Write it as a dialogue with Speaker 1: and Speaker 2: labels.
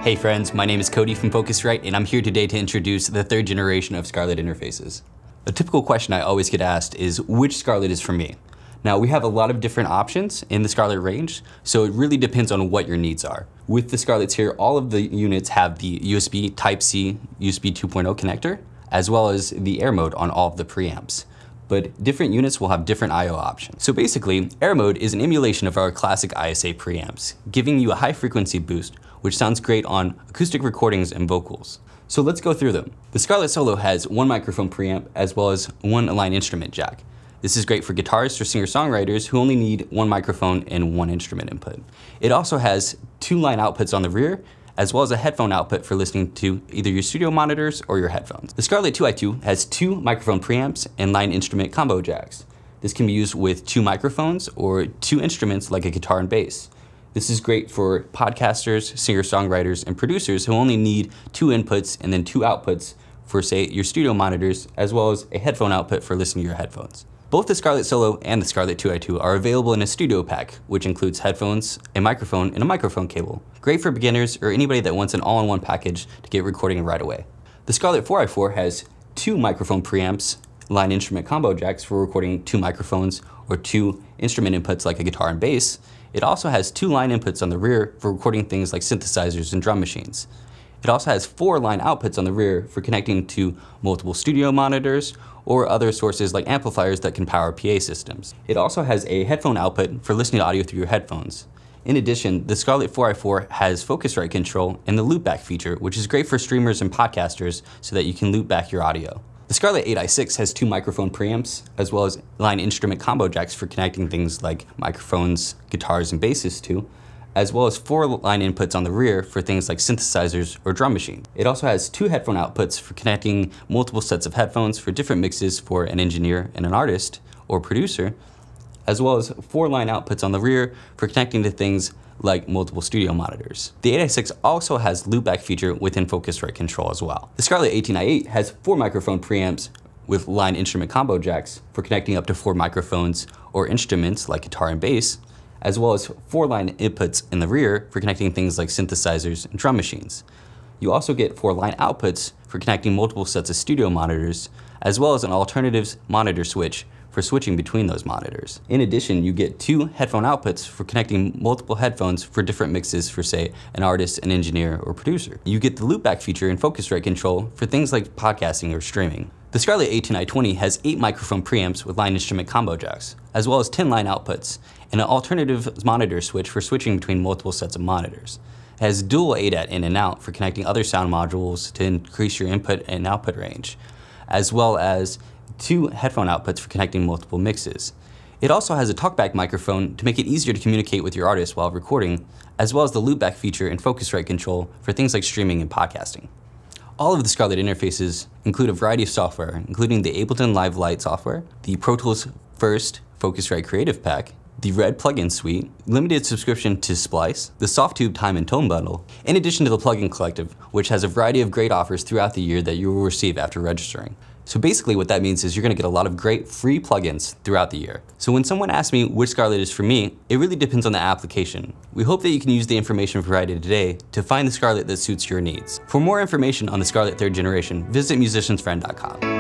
Speaker 1: Hey friends, my name is Cody from Focusrite, and I'm here today to introduce the third generation of Scarlett interfaces. A typical question I always get asked is which Scarlett is for me. Now we have a lot of different options in the Scarlett range, so it really depends on what your needs are. With the Scarletts here, all of the units have the USB Type-C USB 2.0 connector, as well as the air mode on all of the preamps. But different units will have different I/O options. So basically, air mode is an emulation of our classic ISA preamps, giving you a high frequency boost, which sounds great on acoustic recordings and vocals. So let's go through them. The Scarlett Solo has one microphone preamp as well as one line instrument jack. This is great for guitarists or singer-songwriters who only need one microphone and one instrument input. It also has two line outputs on the rear, as well as a headphone output for listening to either your studio monitors or your headphones. The Scarlett 2i2 has two microphone preamps and line instrument combo jacks. This can be used with two microphones or two instruments like a guitar and bass. This is great for podcasters, singer-songwriters, and producers who only need two inputs and then two outputs for, say, your studio monitors, as well as a headphone output for listening to your headphones. Both the Scarlett Solo and the Scarlett 2i2 are available in a studio pack, which includes headphones, a microphone, and a microphone cable. Great for beginners or anybody that wants an all-in-one package to get recording right away. The Scarlett 4i4 has two microphone preamps, line instrument combo jacks for recording two microphones or two instrument inputs like a guitar and bass. It also has two line inputs on the rear for recording things like synthesizers and drum machines. It also has four line outputs on the rear for connecting to multiple studio monitors or other sources like amplifiers that can power PA systems. It also has a headphone output for listening to audio through your headphones. In addition, the Scarlett 4i4 has Focusrite control and the loopback feature, which is great for streamers and podcasters so that you can loop back your audio. The Scarlett 8i6 has two microphone preamps, as well as line instrument combo jacks for connecting things like microphones, guitars, and basses to, as well as four line inputs on the rear for things like synthesizers or drum machines. It also has two headphone outputs for connecting multiple sets of headphones for different mixes for an engineer and an artist or producer, as well as four line outputs on the rear for connecting to things like multiple studio monitors. The 8i6 also has loopback feature within Focusrite control as well. The Scarlett 18i8 has four microphone preamps with line instrument combo jacks for connecting up to four microphones or instruments like guitar and bass, as well as four line inputs in the rear for connecting things like synthesizers and drum machines. You also get four line outputs for connecting multiple sets of studio monitors, as well as an alternatives monitor switch for switching between those monitors. In addition, you get two headphone outputs for connecting multiple headphones for different mixes for, say, an artist, an engineer, or producer. You get the loopback feature in Focusrite control for things like podcasting or streaming. The Scarlett 18i20 has 8 microphone preamps with line instrument combo jacks, as well as 10 line outputs, and an alternative monitor switch for switching between multiple sets of monitors. It has dual ADAT in and out for connecting other sound modules to increase your input and output range, as well as two headphone outputs for connecting multiple mixes. It also has a talkback microphone to make it easier to communicate with your artist while recording, as well as the loopback feature in Focusrite control for things like streaming and podcasting. All of the Scarlett interfaces include a variety of software, including the Ableton Live Lite software, the Pro Tools First Focusrite Creative Pack, the Red plugin suite, limited subscription to Splice, the Softtube Time and Tone bundle, in addition to the Plugin Collective, which has a variety of great offers throughout the year that you will receive after registering. So basically what that means is you're gonna get a lot of great free plugins throughout the year. So when someone asks me which Scarlett is for me, it really depends on the application. We hope that you can use the information provided today to find the Scarlett that suits your needs. For more information on the Scarlett 3rd generation, visit musiciansfriend.com.